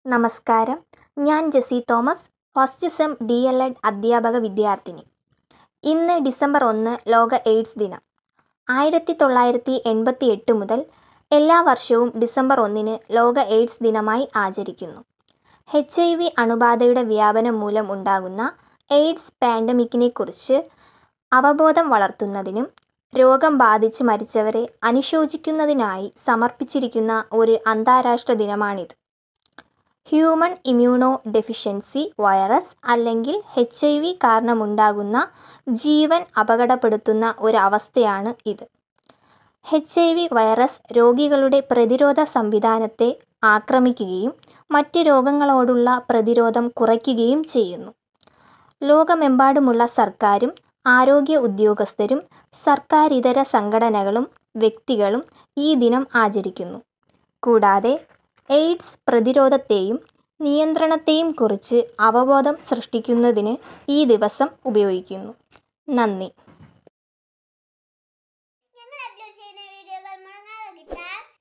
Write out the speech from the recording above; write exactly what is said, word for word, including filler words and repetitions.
നമസ്കാരം. ഞാൻ Jessie Thomas, first sem D El Ed അധ്യാപക വിദ്യാർത്ഥിനി. ഇന്ന് ഡിസംബർ ഒന്ന് ലോക എയ്ഡ്സ് ദിനം. ആയിരത്തി തൊള്ളായിരത്തി എൺപത്തി എട്ട് മുതൽ എല്ലാ വർഷവും ഡിസംബർ ഒന്നിന് ലോക എയ്ഡ്സ് ദിനമായി ആചരിക്കുന്നു. എച്ച് ഐ വി അണുബാധയുടെ വ്യാപനം മൂലം ഉണ്ടാകുന്ന എയ്ഡ്സ് പാൻഡമിക്കിനെക്കുറിച്ച് അവബോധം വളർത്തുന്നതിനും രോഗം ബാധിച്ച് മരിച്ചവരെ അനുശോചിക്കുന്നതിനായി സമർപ്പിച്ചിരിക്കുന്ന ഒരു അന്താരാഷ്ട്ര ദിനമാണിത്. ഹ്യൂമൺ ഇമ്മ്യൂണോ ഡെഫിഷ്യൻസി വൈറസ് അല്ലെങ്കിൽ എച്ച് ഐ വി കാരണമുണ്ടാകുന്ന ജീവൻ അപകടപ്പെടുത്തുന്ന ഒരു അവസ്ഥയാണ് ഇത്. എച്ച് ഐ വി വൈറസ് രോഗികളുടെ പ്രതിരോധ സംവിധാനത്തെ ആക്രമിക്കുകയും മറ്റ് രോഗങ്ങളോടുള്ള പ്രതിരോധം കുറയ്ക്കുകയും ചെയ്യുന്നു. ലോകമെമ്പാടുമുള്ള സർക്കാരും ആരോഗ്യ ഉദ്യോഗസ്ഥരും സർക്കാരിതര സംഘടനകളും വ്യക്തികളും ഈ ദിനം ആചരിക്കുന്നു. കൂടാതെ എയ്ഡ്സ് പ്രതിരോധത്തെയും നിയന്ത്രണത്തെയും കുറിച്ച് അവബോധം സൃഷ്ടിക്കുന്നതിന് ഈ ദിവസം ഉപയോഗിക്കുന്നു. നന്ദി. ഞങ്ങൾ അപ്ലോഡ് ചെയ്യുന്ന വീഡിയോകൾ മുടങ്ങാതെ കിട്ടാൻ